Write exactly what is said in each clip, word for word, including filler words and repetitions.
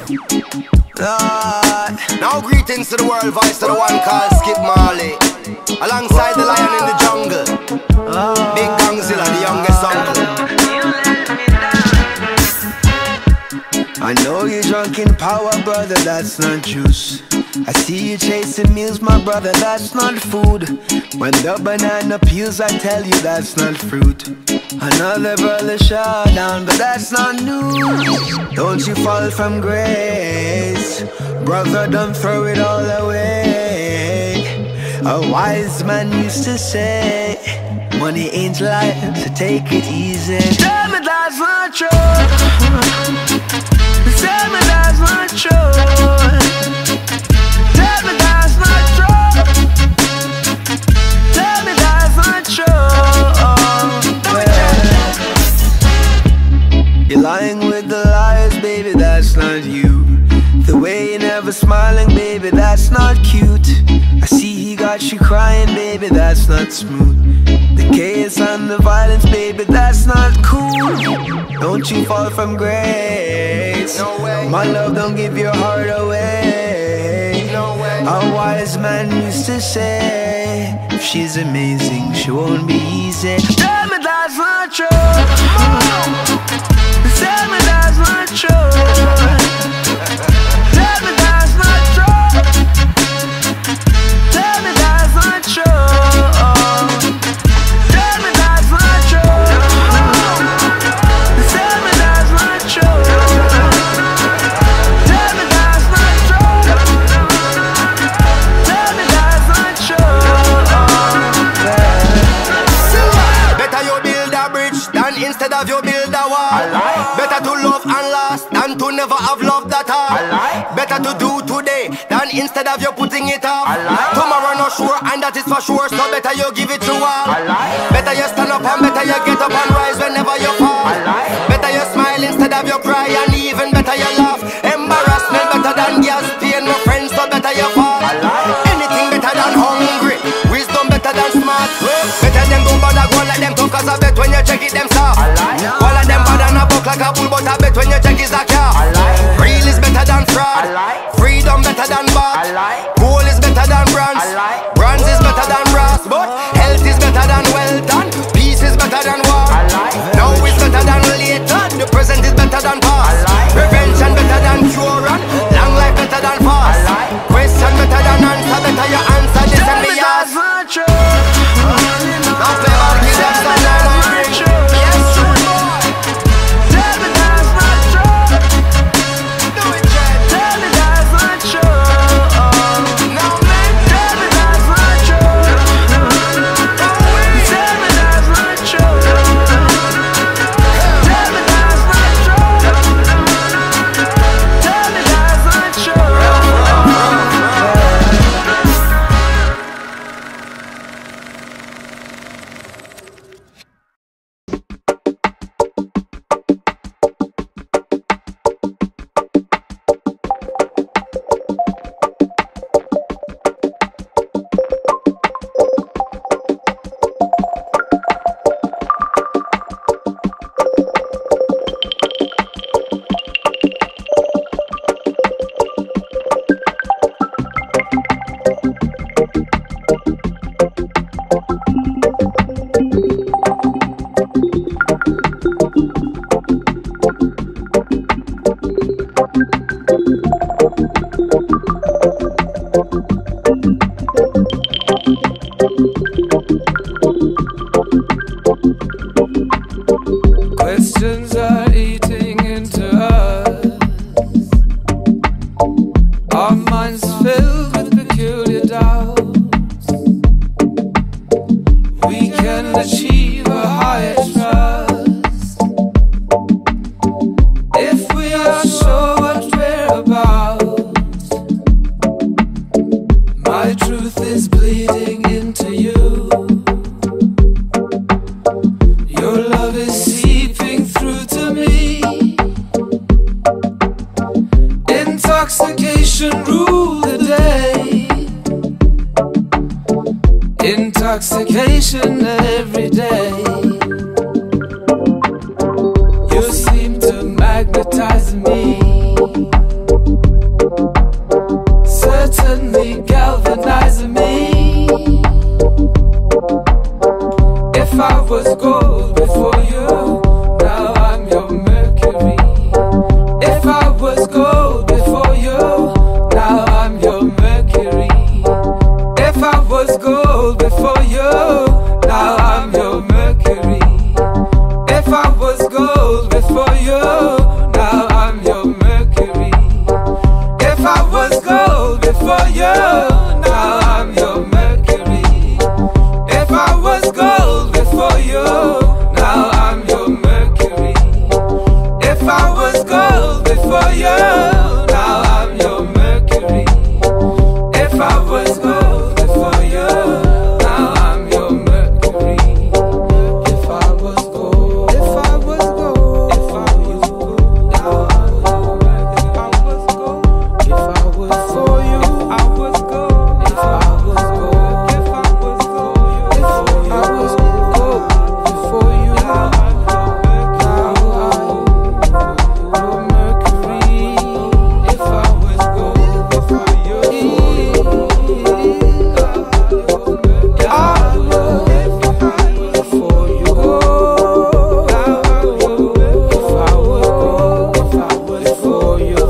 Lord. Now greetings to the world, voice to the one called Skip Marley, alongside the lion in the jungle, Big Gangzilla, the youngest uncle. I know you're drunk in power, brother, that's not juice. I see you chasing meals, my brother, that's not food. When the banana peels, I tell you that's not fruit. Another brother shot down, but that's not news. Don't you fall from grace, brother, don't throw it all away. A wise man used to say, money ain't life, so take it easy. Tell me that's not true. Tell me that's not true. Tell me that's not true. Tell me that's not true. Well, you're lying with the liars, baby, that's not you. The way you're never smiling, baby, that's not cute. I see he got you crying, baby, that's not smooth. The chaos and the violence, baby, that's not cool. Don't you fall from grace. No way. My love, don't give your heart away. No way. A wise man used to say, if she's amazing, she won't be easy. Tell me that's not true. Tell me that's not true. Tell me that's not true. Tell me that's not true. Instead of you build a wall, better to love and last than to never have loved at all. Better to do today than instead of you putting it off. Tomorrow not sure, and that is for sure, so better you give it to all. Better you stand up and better you get up and rise whenever you fall. Better you smile instead of you cry, and even better you laugh. Embarrassment better than gas pain, no friends, so better you fall. Anything better than hungry, wisdom better than smart. Better than go bother go like them tough, cause I bet when you check it them soft. All of them bad and a buck like a bull, but I bet when you check is a car. Real is better than fraud, freedom better than bad. Gold is better than bronze, bronze is better than brass. But health is better than wealth, and peace is better than war. Now is better than later, the present is better than past. Prevention better than cure, and long life better than fast. Question better than answer, better your answer this and me ask. Now play about the kids that's not nine. Questions are eating into us. Our minds filled with peculiar doubts. We can achieve a higher trust if we are sure what we're about. My truth is bleeding into you. Your love is seeping through to me. Intoxication rule the day. Intoxication every day. You seem to magnetize me. gold before you, now I'm your Mercury. If I was gold before you, now I'm your Mercury. If I was gold before you, now I'm your Mercury. If I was gold before you, now I'm your Mercury. If I was gold before you, now I'm your Mercury. If I was gold before you, now I'm your Mercury. If I was gold, if I was gold, if I was gold, now I'm your Mercury. If I was gold, if I was for you, I was gold. If I was gold, if I was gold, if I was gold before you, now I'm your Mercury. If I was gold before you, I was before you. If I was gold, if I was for you,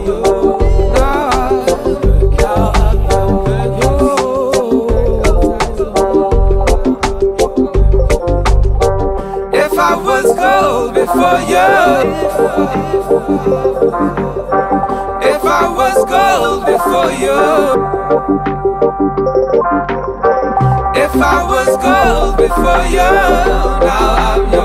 if I was gold before you, if I was gold before you, if I was gold before you, now I'm your